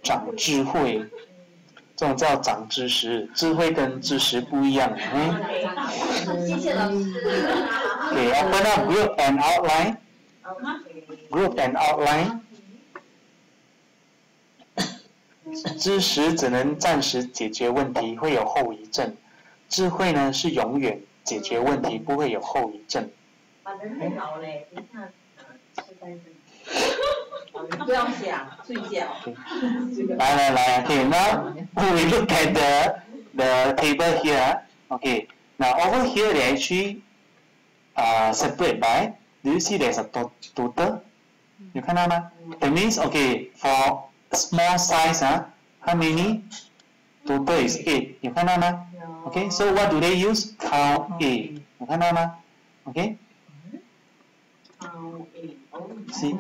长智慧，这种叫长知识，智慧跟知识不一样。 谢谢老师。 Okay, open up group and outline. Group and outline. 知识只能暂时解决问题，会有后遗症。智慧呢是永远解决问题，不会有后遗症。 人太老嘞，等一下痴呆症。不要想睡觉。 来 ，Okay, now we look at the table here. Okay, now over here they actually separate by. Do you see there's a total? 有看到吗 ？That means okay for small size how many? Total is 8. 有看到吗 ？Okay, so what do they use? Count A. 有看到吗 ？Okay. See.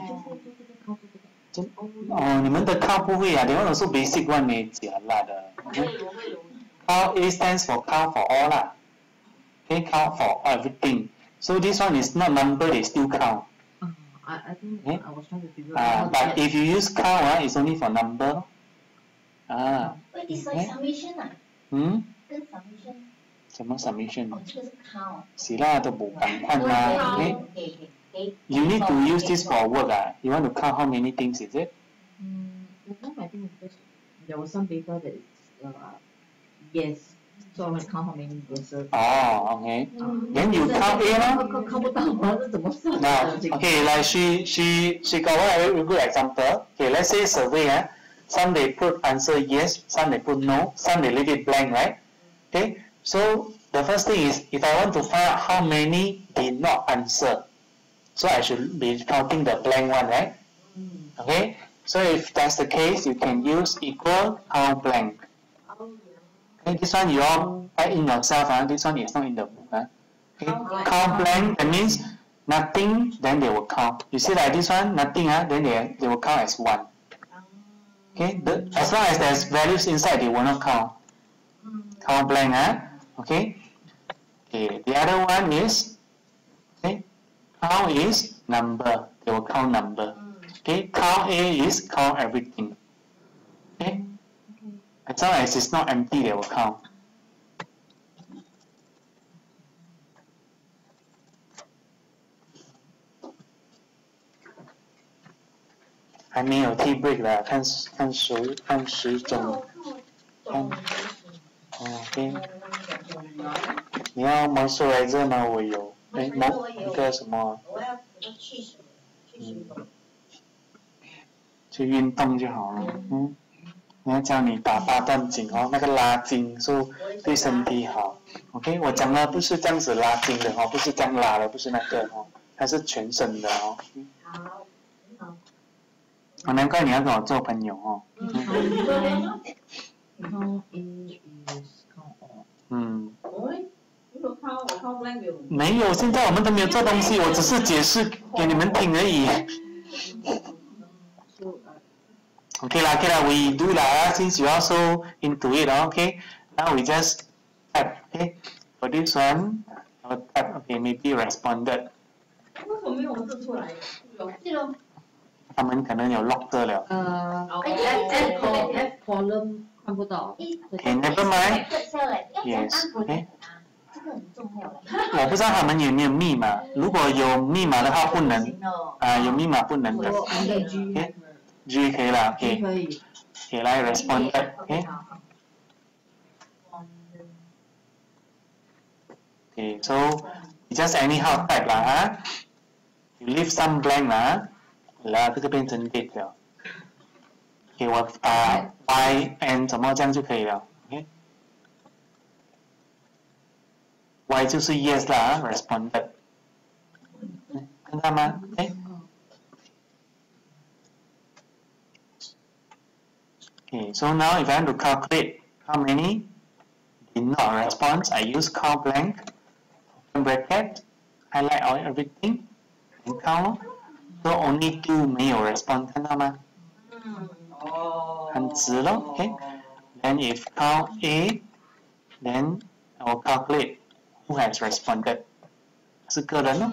你们的 count 不会啊 ，they want also basic one 呢，假啦的。Count A stands for count for all 啦。Okay, count for everything. So this one is not number, they still count. I think I was trying to figure out. But if you use count, it's only for number. It's like summation 啊。跟 summation。 什么 summation？ 这个是 count。 是啦，都冇咁困啦。You need to use this for work You want to count how many things is it? I think there was some data that is yes. So I want to count how many verses. Oh, okay. Then you count A 咯。 count 不到吗？这怎么算 ？Now, okay, like she got one very good example. Okay, let's say survey Some they put answer yes, some they put no, some they leave it blank, right? Okay, so the first thing is if I want to find out how many did not answer, so I should be counting the blank one, right? Okay, so if that's the case, you can use equal count blank. Okay, this one you all add in yourself. This one is not in the book. Okay, count blank, that means nothing, then they will count. You see like this one, nothing, then they will count as 1. Okay, as long as there's values inside, they will not count. Count blank, okay. Okay, the other one is, okay, count is number. They will count number. Okay, count A is count everything. Okay, as long as it's not empty, they will count. I mean, your tea break 啦，看时钟。OK。你要 moisturizer 吗？我有。那个什么？ 我要去水。 去运动就好了。我要教你打8段锦那个拉筋对身体好。OK， 我讲的不是这样子拉筋的不是这样拉的，不是那个它是全身的好。 难怪你要跟我做朋友没有，现在我们都没有做东西，我只是解释给你们听而已。Okay 啦 we do 啦 since you are so into it, okay? Now we just type, okay? For this one, I will type, okay, maybe responded. 为什么没有字出来？是咯。 他们可能有 lock 着了。 F column 看不到。 Okay, never mind. Yes, okay. 这个很重要。 我不知道他们有没有密码，如果有密码的话不能。有密码不能的。Okay, G 可以了 ，OK。可以。Okay, 来 responded, okay. Okay, so you just anyhow type 啦You leave some blank 啦。这个变成 date 了。给我y and 什么这样就可以了。OK。y 就是 yes 啦 responded。看到吗？Okay, so now if I want to calculate how many did not respond, I use count blank, open bracket, highlight all everything, and count. So only 2没有 respond， 看到吗？很直咯 ，OK。Then if count A, then I will calculate who has responded， 是个人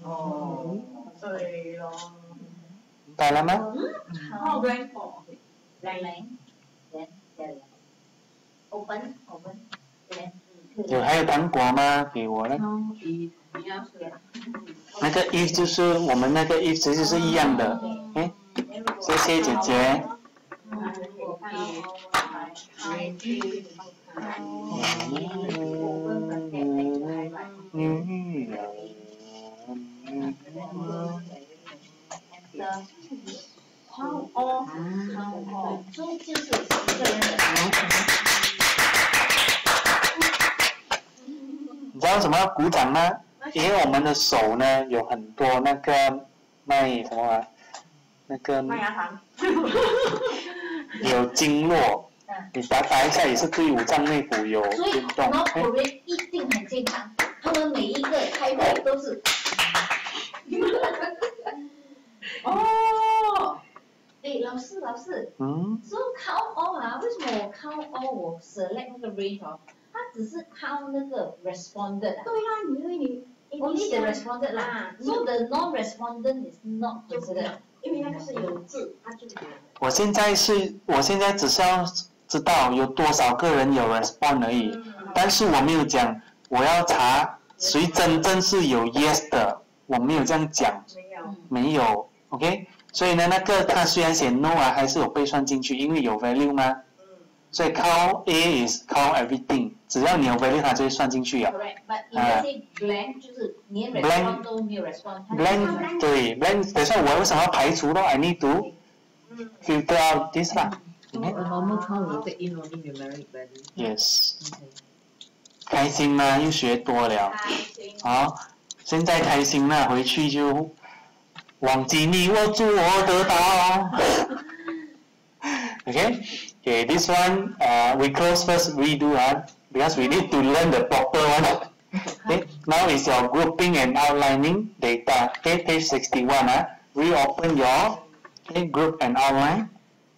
咯。 对咯。 明白了吗？ count blank for blank then open then 还有糖果吗？给我呢。 Count if 你要写那个 if 就是我们那个 if 其实是一样的。OK， 谢谢姐姐。 count all so 就是一个人的你知道为什么要鼓掌吗？因为我们的手呢有很多那个麦什么啊，那个麦芽糖。 有经络，你打一下也是对五脏内腑有所以运动。 North Korea 一定很健康，他们每一个开会都是。 哦， 哎，老师， 嗯， so count all 啊，为什么我 count all 我 select 那个 range 哦，它只是 count 那个 responded 对啦，因为你 only the responded 啦，so the non-respondent is not 就不 considered。 因为那个是有字，它就我现在只是要知道有多少个人有 respond 而已，但是我没有讲我要查谁真正是有 yes 的，我没有这样讲，没有 ，OK。所以呢，那个它虽然写 no 啊，还是有被算进去，因为有 value 嘛。所以 count A is count everything， 只要你有 value， 它就会算进去啊。 Correct，but if let's say blank 就是连 respond 都没有 respond， blank 对 blank， 等一下我为什么要排除咯 ？I need to filter out this 啦。 So a normal count will take in only numeric value. Yes， Okay. 开心吗？又学多了。好，现在开心了，回去就忘记你，我做得到。Okay, this one we close first redo because we need to learn the proper one. Okay, now is your grouping and outlining data. Okay, page 61 reopen your group and outline.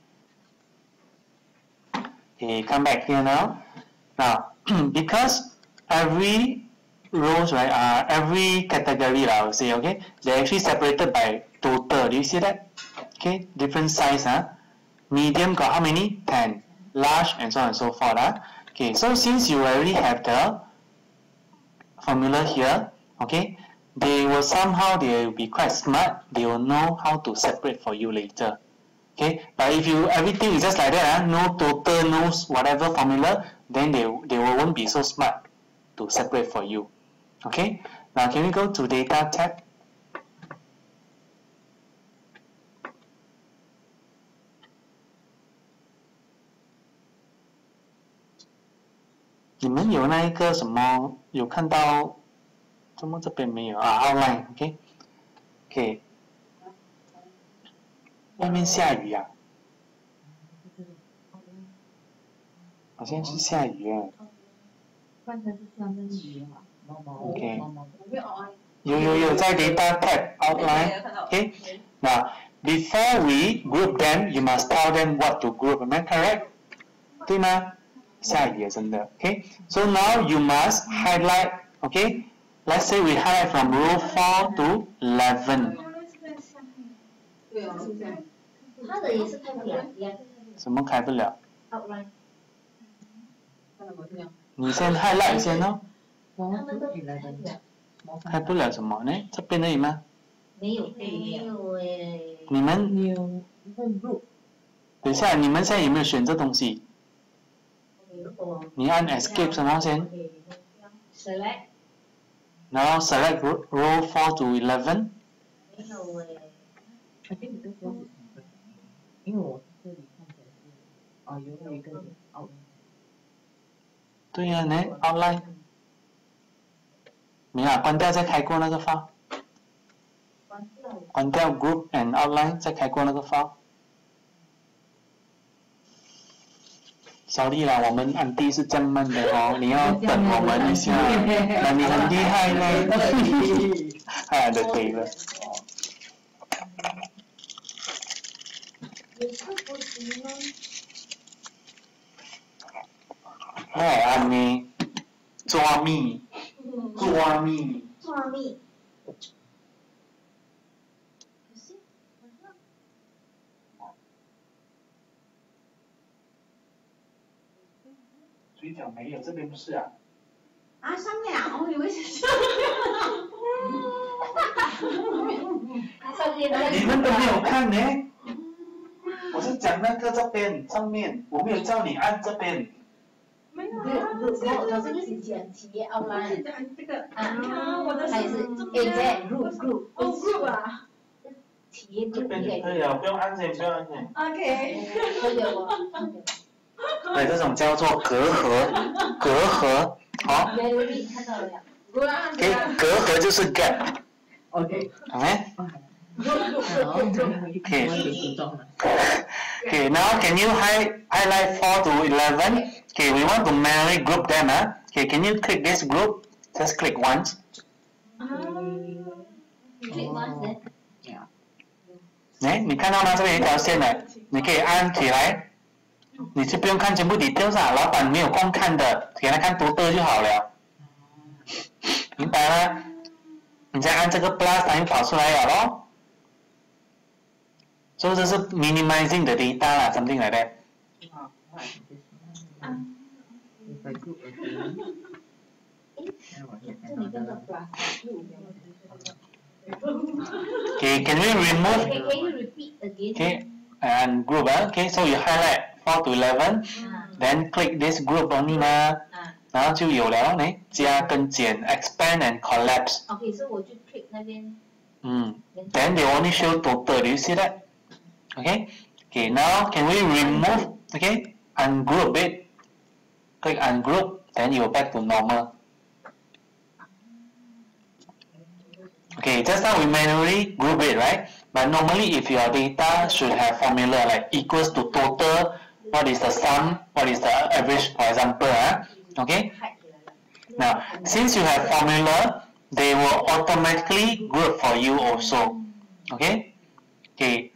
Okay, come back here now. Now, because every rows, right, every category, I would say, okay, they're actually separated by total. Do you see that? Okay, different size, medium got how many? 10. Large and so on and so forth. Okay, so since you already have the formula here, okay, they will be quite smart. They will know how to separate for you later. Okay, but if everything is just like that, no total, no whatever formula, then they won't be so smart to separate for you. Okay, now can we go to data tab? You 们有那一个什么有看到？怎么这边没有啊 ？Outline, OK, OK。外面下雨啊，好像是下雨啊。 刚才是三分之一嘛，毛毛 OK 毛毛。 有在 data tab outline. Okay. Now before we group them, you must tell them what to group. Am I correct? 对吗？下雨真的。Okay. So now you must highlight. Okay. Let's say we highlight from row 4 to 11. 对哦，是不是？ 他的也是开不了一样。 什么开不了？ outline， 看到没有？ 你先 highlight 先哦。 他们都开不了。 开不了什么呢？这边而已吗？ 没有诶。 你们你有一个 group， 等一下，你们现在有没有选这东西？你按 Escape 什么先？ select 然后 select row 4 to 11。 没有诶。 I think 你的标是什么？因为我这里看起来是有一个outline。 对呀，来 outline。没有，关掉再开过那个 file。关掉 group and outline 再开过那个 file。sorry 啦，我们安迪是这样慢的哦，你要等我们一下。那你很厉害嘞。就可以了。 也是不行吗？ 哎，安妮，抓蜜，抓蜜。 抓蜜。可是好像水饺没有，这边不是啊。 啊，上面啊，我以为是上面。 你们都没有看呢。我是讲那个这边上面，我没有叫你按这边。 没有没有啊， 我这个是讲企业 outline， 这个啊， 我的还是 AZ group 哦 group 啊企业这 group 边就可以了，不用按键，不用按键。 ，OK。 可以哦。 对，这种叫做隔阂，隔阂，好。 Valerie 看到了呀。 OK，隔阂就是 gap， OK。 哎。 Okay. Okay, now can you highlight 4 to 11? Okay, we want to manually group them. Okay, can you click this group? Just click once. Click once then. 哎，你看到吗？这边有一条线的，你可以按起来。你是不用看全部details啊，老板没有空看的，给他看多的就好了。明白吗？你再按这个 plus， 它就跑出来了咯。所以这是 minimizing the data 啦 ，something like that。Okay, can we remove? Can you repeat again? Okay, and group. Okay, so you highlight 4 to 11, then click this group only 嘛，然后就有了呢，加跟减 expand and collapse。 Okay, so 我就 click 那边。 Then they only show total. Do you see that? Okay. Okay. Now can we remove? Okay. Ungroup it. Click ungroup. Then you're back to normal. Okay. Just now we manually group it, right? But normally, if your data should have formula like equals to total, what is the sum? What is the average? For example, okay. Now, since you have formula, they will automatically group for you also. Okay? Okay.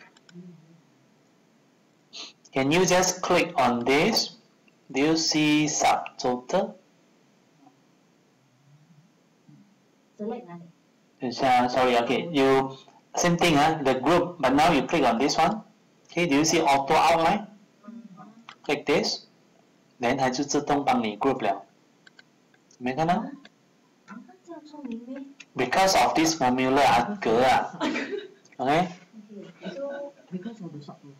Can you just click on this? Do you see subtotal? Select 哪里？ Sorry, okay. You same thing, the group, but now you click on this one. Okay, do you see auto outline? Click this, then 它就自动帮你 group 了。没看到？ 这样聪明咩？ Because of this formula 格啊 ，okay? Because of the subtotal.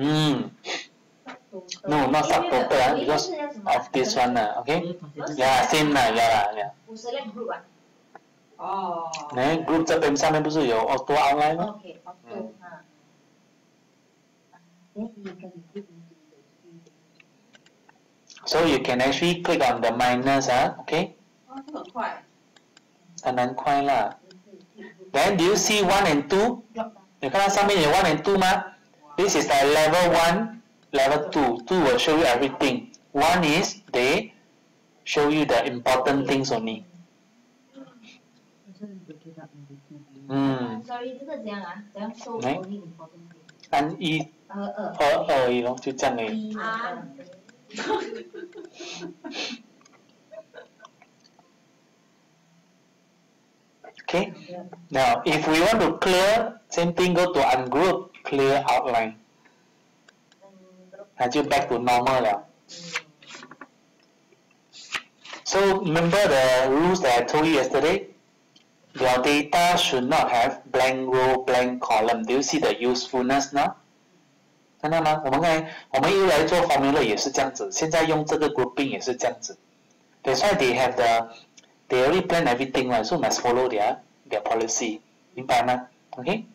No, not subtotal because of this one okay? Yeah, same yeah. 我 select group 啊。 哦。 group 这边上面不是有 auto outline 吗 Okay, auto 啊。then 你跟你 group So you can actually click on the minus okay? 哦，这很快。 很难快啦。Then do you see 1 and 2? 你看到上面有1 and 2吗 ？This is like level 1, level 2. 2 will show you everything. 1 is they show you the important things only. Sorry, 这个怎样啊？怎样 show Eh? only important thing？ 按一2而已咯，就这样而已。Okay. Now, if we want to clear, same thing, go to ungroup, clear outline. 那就 back to normal 了。So remember the rules that I told you yesterday? Your data should not have blank row, blank column. Do you see the usefulness now? 看到吗？我们一来做 formula 也是这样子，现在用这个 grouping 也是这样子。That's why they have they already plan everything, right? So must follow their policy. 明白吗 ？OK？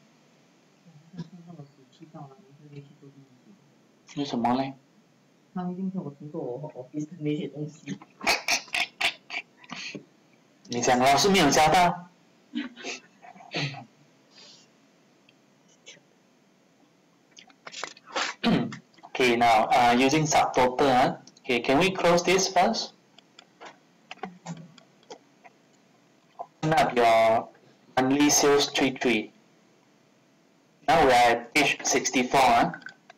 为什么呢？ 他一定是我听过我 office 的那些东西。 你讲老师没有教到。Okay, now using subtotal. Okay, can we close this first? Open up your monthly sales tree. Now we are at page 64.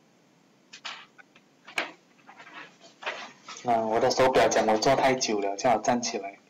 我的手表讲我坐太久了，叫我站起来。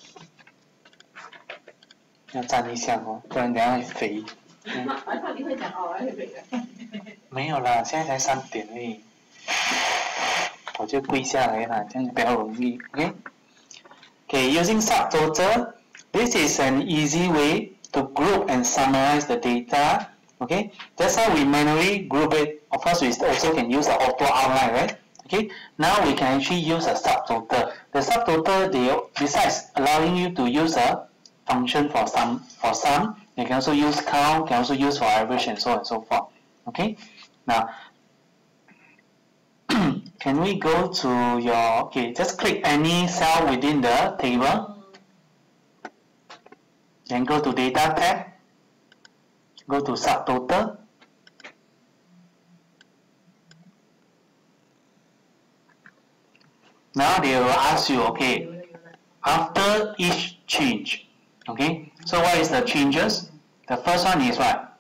要站一下哦，不然等下会肥。 还怕你会讲哦，会肥的。 没有啦，现在才3点而已。 我就跪下来啦，这样比较容易。OK。Okay, using subtotal, this is an easy way to group and summarize the data. Okay, that's how we manually group it. Of course, we also can use the auto outline, right? Okay, now we can actually use a subtotal. The subtotal, besides allowing you to use a function for sum, you can also use count, can also use for average, and so on and so forth. Okay, now can we go to your, okay, just click any cell within the table, then go to data tab, go to subtotal, now they will ask you, okay, after each change, okay, so what is the changes? The first one is what?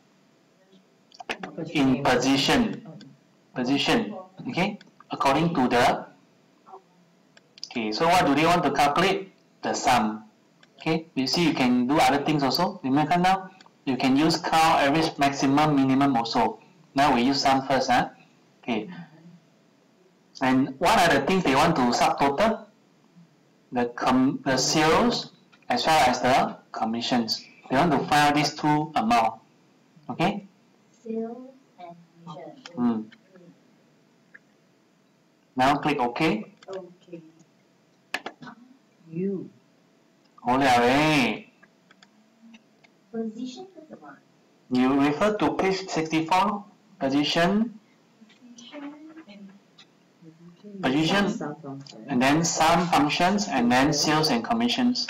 In position, okay, according to the, okay, so what do they want to calculate? The sum. Okay, you see you can do other things also. Remember now, you can use count, average, maximum, minimum also. Now we use sum first. Okay, and what are the things they want to subtotal? The sales as well as the commissions. They want to find out these two amounts. Okay? Sales and commission. Now click OK. Okay. You. 好了诶。 Position 是什么？ You refer to page 64, position, and then sum functions, and then sales and commissions.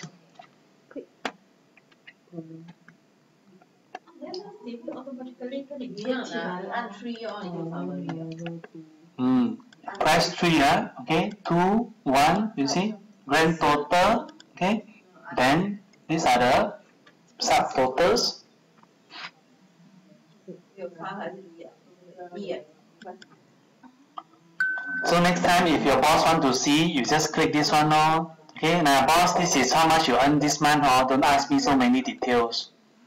automatically 跟你一样的，按 tree 哦，你就 summary。 Press 3, okay, 2, 1, you see, grand total, okay, then these are the subtotals. 有差还是一样？ So next time if your boss want to see, you just click this one, okay, now boss, this is how much you earn this month, don't ask me so many details.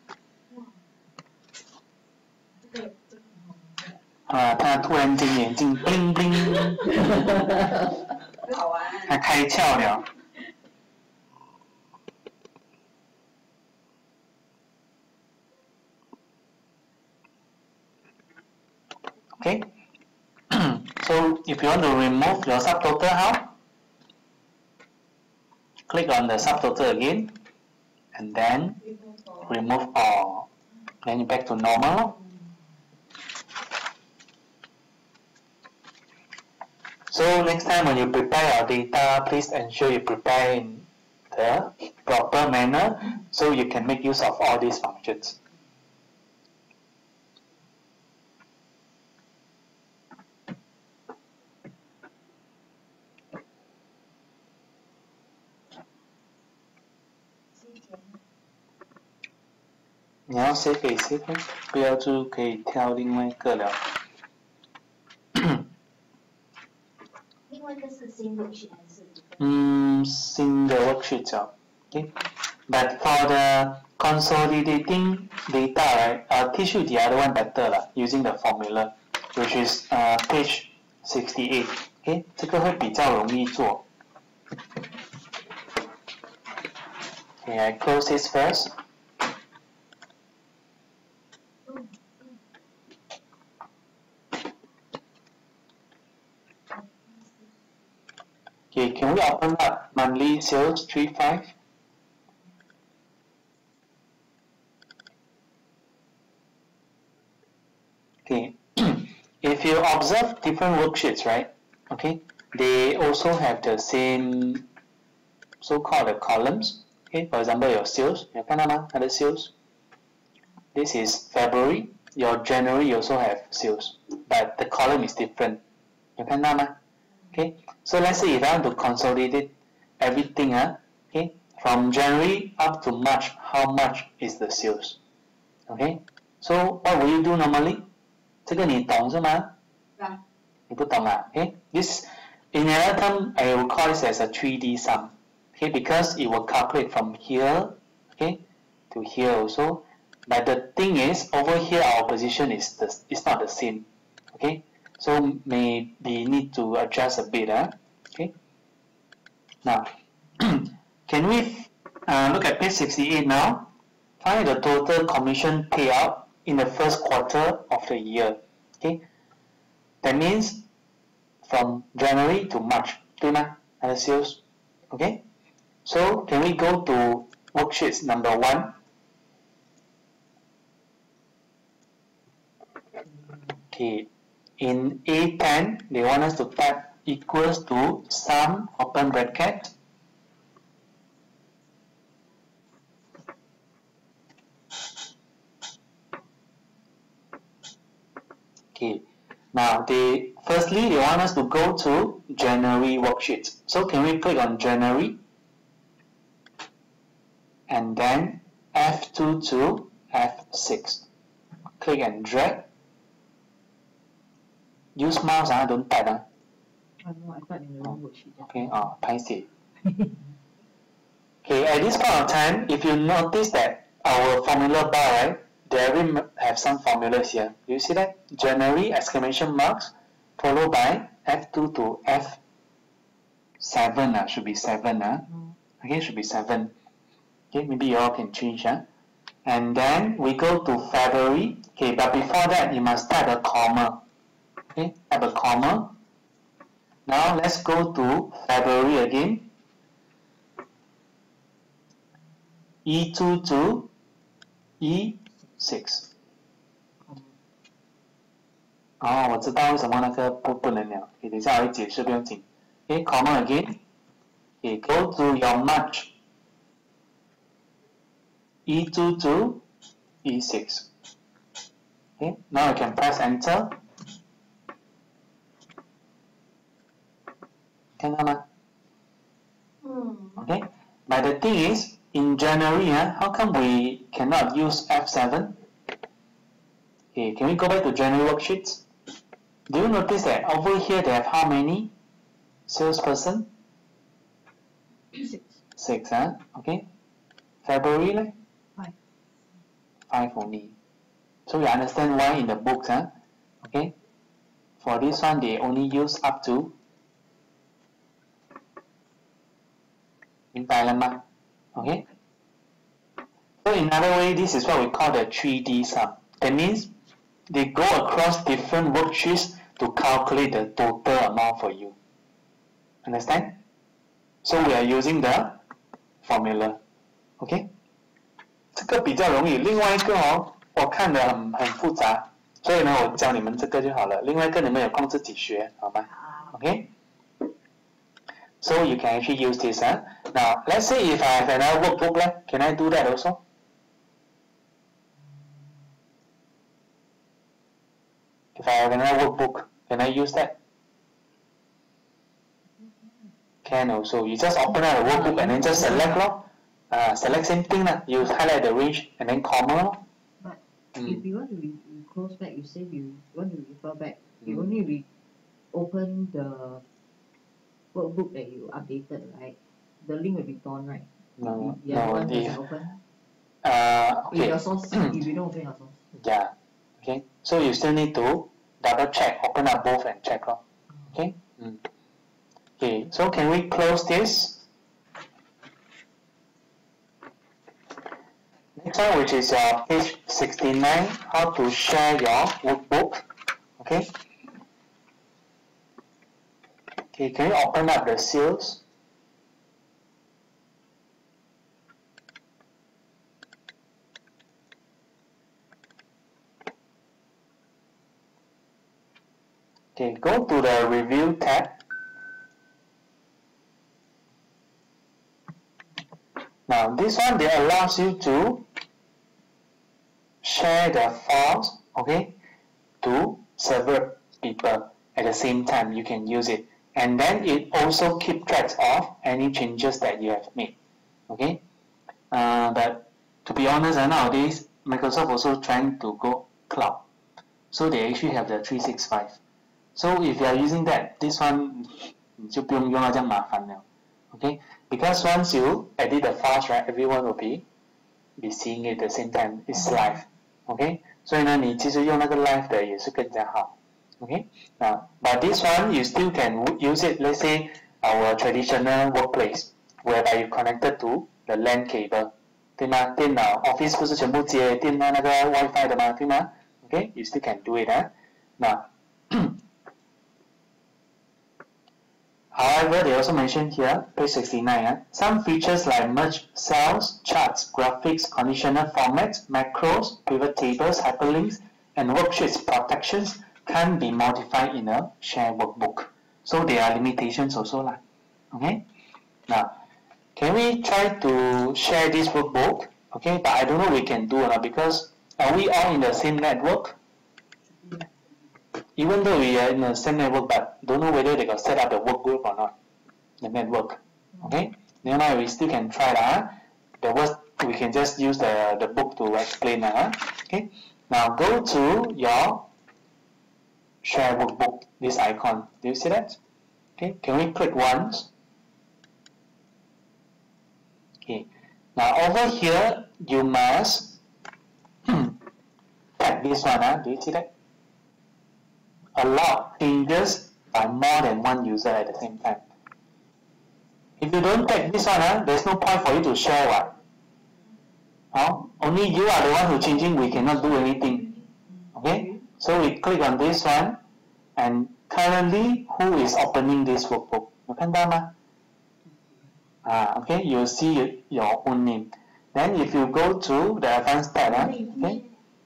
他突然间眼睛 bling bling， 好玩。 他开窍了。Okay. So if you want to remove your subtotal, how? Click on the subtotal again, and then remove all. Then you back to normal. So next time when you prepare your data, please ensure you prepare in the proper manner so you can make use of all these functions. You 你要 save 可以 save， 不要就可以跳另外一个了。 另外一个是新 worksheet 还是？ 新的 worksheet 叫 okay. But for the consolidating data, right, teach you the other one better lah, using the formula, which is page 68. Okay, 这个会比较容易做。Okay, I close this first. Okay, can we open up monthly sales 35? Okay, if you observe different worksheets, right? Okay, they also have the same so-called columns. Okay, for example, your sales, 有看到吗？它的 sales. This is February. Your January also have sales, but the column is different. 有看到吗？ Okay, so let's say if I want to consolidate everything, okay, from January up to March, how much is the sales? Okay, so what will you do normally? 这个你懂是吗？你不懂啊 Okay, this in another term I will call this as a 3D sum. Okay, because it will calculate from here, okay, to here also. But the thing is, over here our position is not the same. Okay, So maybe need to adjust a bit. Okay. Now, can we look at page 68 now? Find the total commission payout in the first quarter of the year. Okay. That means from January to March, 对吗？它的 sales. Okay. So can we go to worksheets number 1? Okay. In A10, they want us to type equals to sum open bracket okay. Now firstly they want us to go to January worksheet. So can we click on January and then F2 to F6. Click and drag. Use mouse, don't type. I know, I thought in the wrong worksheet. Okay, paiseh. Okay, at this point of time, if you notice that our formula bar, right, they already have some formulas here. You see that? January, exclamation marks, followed by F2 to F7, should be 7. Okay, should be 7. Okay, maybe you all can change. And then we go to February. Okay, but before that, you must type a comma. Okay, type a comma. Now let's go to February again. E2 to E6。我知道为什么那个不能了。等一下我会解释，不用紧。Okay, comma again. Okay, go to your March. E2 to E6. Okay, now you can press enter. 看到吗？ Okay, but the thing is, in January, how come we cannot use F7? Okay, can we go back to January worksheets? Do you notice that over here they have how many salesperson? 6, okay. February, 5. 5 only. So you understand why in the books, okay. For this one, they only use up to. 明白了吗? Okay. So in other way, this is what we call the 3D sum. That means they go across different worksheets to calculate the total amount for you. Understand? So we are using the formula. Okay? 这个比较容易，另外一个我看得很复杂，所以呢，我教你们这个就好了。另外一个你们有空自己學，好吗？ Okay? So you can actually use this. Now, let's say if I have another workbook, can I do that also? If I have another workbook, can I use that? Can also. You just open up the workbook and then just select select same thing. You highlight the range and then comma. But if you want to close back, you say you want to refer back, you only open the workbook that you updated, right? The link will be gone, right? No, The other one if, doesn't open. okay. If your source, if you don't open your source. Yeah. Okay. So you still need to double check, open up both and check. Okay. Okay. So can we close this? Next one, which is page 69, how to share your workbook. Okay. Okay, can you open up the sales? Okay, go to the review tab. Now this one, they allows you to share the files, okay, to several people at the same time. You can use it. And then it also keep track of any changes that you have made. Okay, but to be honest, nowadays Microsoft also trying to go cloud, so they actually have the 365. So if you are using that, this one 你就不用用到这样麻烦了。Okay, because once you edit the files, right, everyone will be seeing it at the same time. It's live. Okay, 所以呢，你其实用那个 live 的也是更加好。 Okay. Now, but this one you still can use it. Let's say our traditional workplace, whereby you connected to the LAN cable. 对吗？电脑 Office 不是全部接电话那个 WiFi 的吗？对吗 ？Okay, you still can do it. Now, however, they also mentioned here, page 69, some features like merge cells, charts, graphics, conditional formats, macros, pivot tables, hyperlinks, and worksheets protections can be modified in a shared workbook. So there are limitations also. Okay? Now, can we try to share this workbook? Okay, but I don't know we can do or not because are we all in the same network? Even though we are in the same network, but don't know whether they got set up the work group or not, the network. Okay, never mind, we still can try that. The worst, we can just use the book to explain that. Okay, now go to your share workbook, this icon. Do you see that? Okay, can we click once? Okay, now over here, you must tap this one. Do you see that? Allow changes by more than one user at the same time. If you don't tap this one, there's no point for you to share what. Only you are the one who changing, we cannot do anything. Okay? So we click on this one, and currently, who is opening this workbook? 有看到吗? Okay, you'll see your own name. Then if you go to the advanced tab, okay?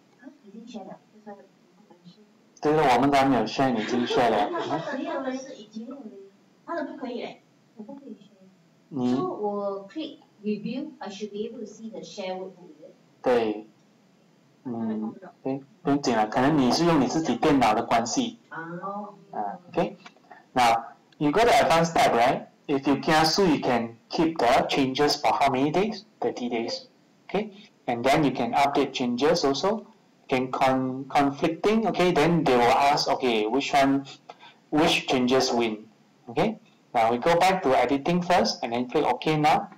对了，我们都还没有 share， 你已经 share 了。 没有的是已经有了，他的不可以嘞，我不可以 share。 你 So 我 click review, I should be able to see the share workbook. 对，对，不用紧了，可能你是用你自己电脑的关系。Okay. Now you go to advanced tab, right? If you cancel, you can keep the changes for how many days? 30 days. Okay, and then you can update changes also. Can conflicting, okay, then they will ask, okay, which changes win, okay. Now we go back to editing first and then click OK now.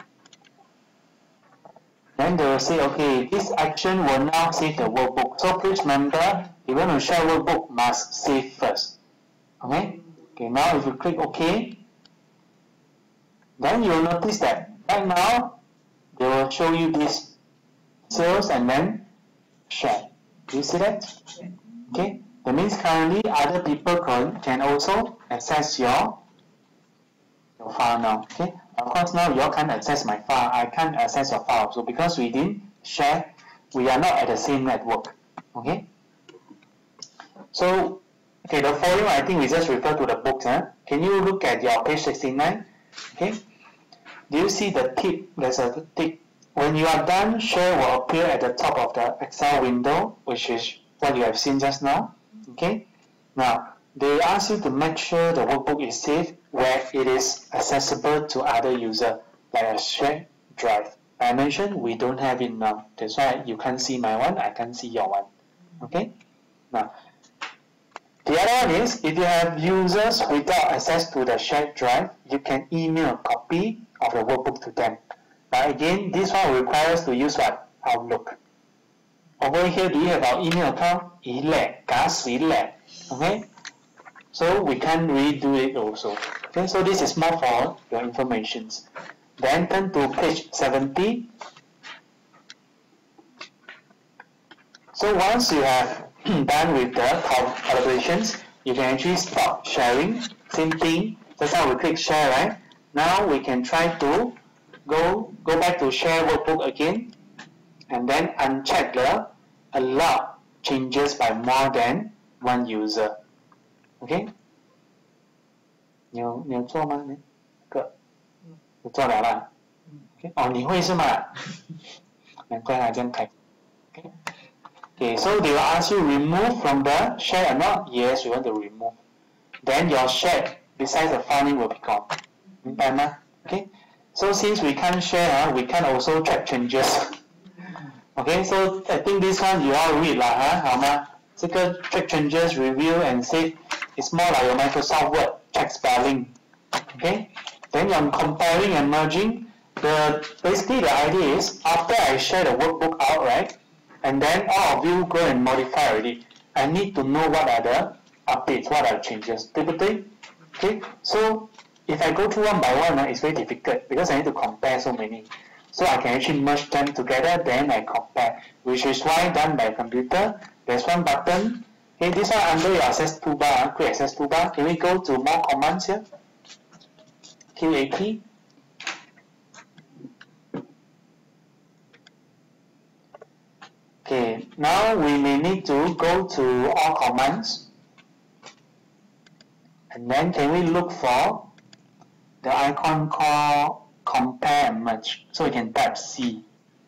Then they will say, okay, this action will now save the workbook. So please remember, if you want to share workbook, must save first, okay. Okay, now if you click OK, then you'll notice that right now, they will show you this sales and then share. Do you see that? Okay, that means currently other people can also access your file now. Okay, of course now you all can't access my file. I can't access your file. So because we didn't share, we are not at the same network. Okay. So okay, the following I think we just refer to the books. Can you look at your page 69? Okay. Do you see the tip? There's a tip. When you are done, share will appear at the top of the Excel window, which is what you have seen just now. Okay. Now, they ask you to make sure the workbook is safe where it is accessible to other users, like a shared drive. I mentioned we don't have it now. That's why you can't see my one, I can't see your one. Okay. Now, the other one is, if you have users without access to the shared drive, you can email a copy of the workbook to them. But again, this one requires to use what? Outlook. Over here, do you have our email account? Okay? So we can't really do it also. Okay, so this is more for your informations. Then turn to page 70. So once you have done with the collaborations, you can actually stop sharing. Same thing. Just now we click share, right? Now we can try to go back to share workbook again, and then uncheck the allow changes by more than one user. Okay? 你有做吗？有做了啦。Okay? 哦，你会是吗？难怪他这样开。Okay. Okay, so they will ask you remove from the share or not? Yes, you want to remove. Then your share besides the file name will be gone. 明白吗？ Okay. So since we can't share, we can also track changes. Okay, so I think this one you all read 啦，好吗？这个 track changes, review and save is more like your Microsoft Word check spelling. Okay, then on comparing and merging, basically the idea is after I share the workbook out, right, and then all of you go and modify already. I need to know what are the updates, what are the changes, 对不对 ？Okay, so if I go through one by one, it's very difficult because I need to compare so many. So I can actually merge them together, then I compare, which is why done by computer. There's one button. Okay, this one under your access toolbar, quick access toolbar. Can we go to more commands here? QAT. Okay, now we may need to go to all commands. And then can we look for the icon called compare and merge? So we can type C.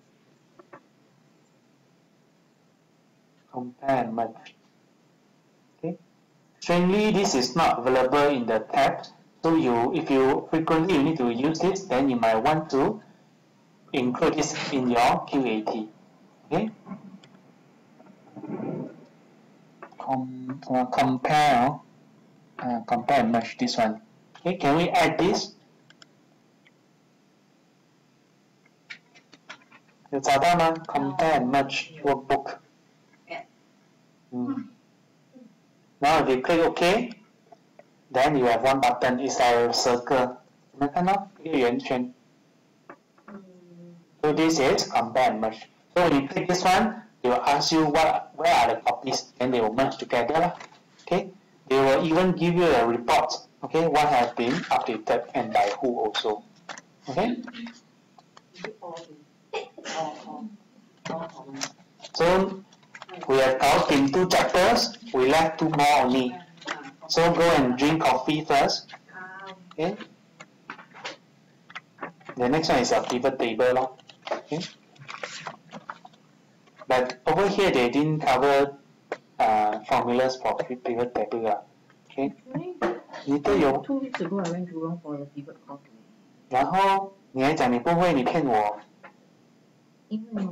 Compare and merge. Okay. Strangely, this is not available in the tab. So if you frequently need to use this, then you might want to include this in your QAT. Okay. Compare and merge this one. Okay, can we add this? 有找到吗 ？Compare and merge workbook. Now if you click OK, then you have one button. It's a circle. 有没有看到一个圆圈 ？So this is compare and merge. So when you click this one, they will ask you where are the copies, and they will merge together. Okay. They will even give you a report. Okay, what has been updated and by who also. Okay. So we have covered 2 chapters. We left 2 more only. So go and drink coffee first. Okay. The next one is a pivot table. Okay. But over here they didn't cover formulas for pivot table. Okay. 你都有。 2 weeks ago I went to run for the pivot course. 然后你还讲你不会，你骗我。 因为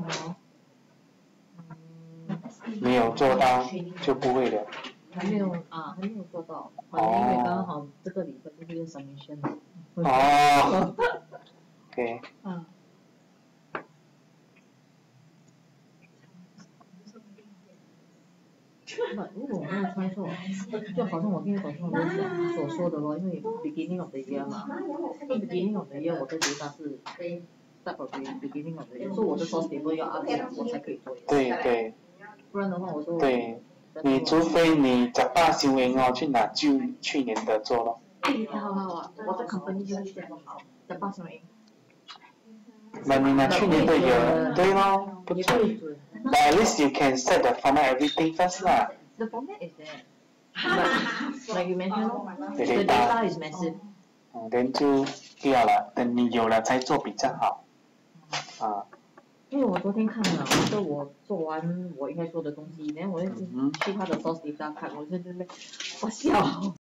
没有做到就不会了。 还没有做到，因为刚好这个礼拜就是用 submission。 哦。OK。 如果我没有猜错，就好像我听董事长所说的咯，因为 beginning of the year 嘛 ，beginning of the year 我的 data 是 start from beginning of the year， 所以我的 source table 要 update 我才可以做。 对。 不然的话我都。 对，你除非你10%收银去拿去年的做咯。 好，我在 company 就是这样好，10%收银。 那你拿去年的也对咯，不错。But at least you can set the format everything first lah. The format is there. But like you mentioned, the data is massive. Then 就不要了，等你有了才做比较好。 因为我昨天看了，我做完我应该做的东西，然后我就去他的 source data 看，我在这边，我笑。